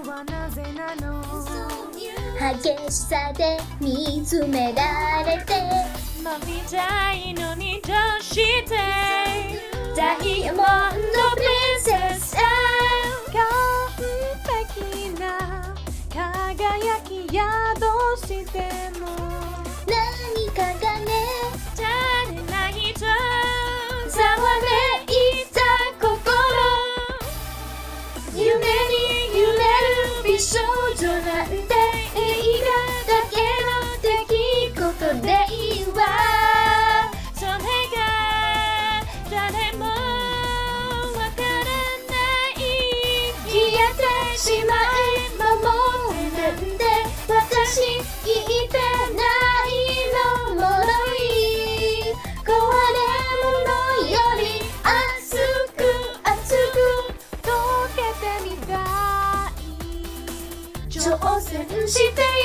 はなぜなの。 激しさで見つめられて守りたいのにどうしてダイヤモンドプリンセス完璧な輝きやどうしても何かがね足りないとざわめいた心夢に揺れる美少女なんて映画だけの出来事でいいわそれが誰もわからない消えてしまえ守ってなんて私言ってないのもろい壊れ物より熱く熱く溶けてみたい挑戦してよ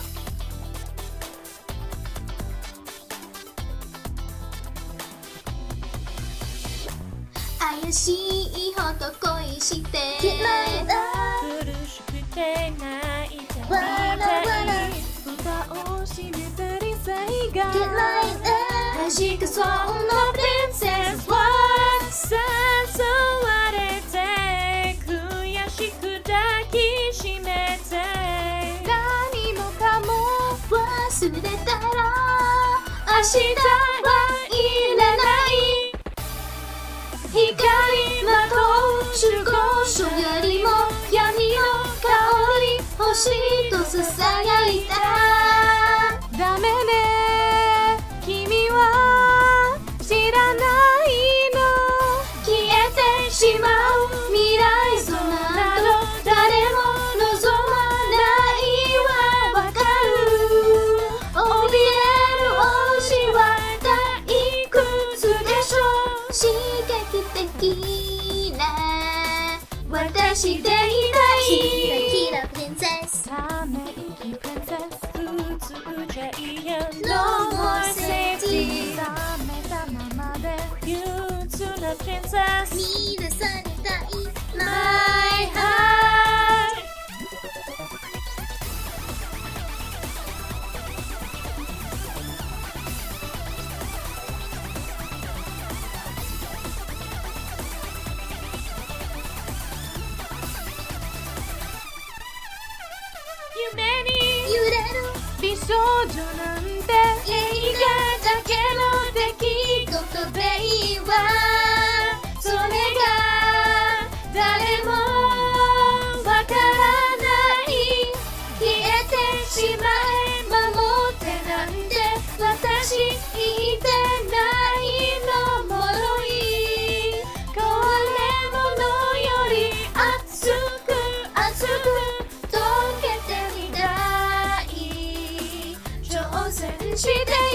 怪しいほど恋して苦しくて泣いたみわらたわらい蓋を閉めた理性が弾くそのプリンセスは誘われて悔しく抱きしめて何もかも忘れたら明日はいらない光まとう守護書よりも闇の香り欲しいと囁いたダメね君は知らないの消えてしまう未来そなど誰も望まないはわかる怯える王子は退屈でしょ刺激的な私でいたいキラキラプリンセスため息プリンセス普通じゃいや No more safety 冷めたままで憂鬱なプリンセス見出されたい My heart夢に揺れる美少女なんて映画だけの出来事でいいわそれが誰もわからない消えてしまえ守ってなんて私言ってないのもろい壊れ物より熱く熱く溶けてみたい挑戦して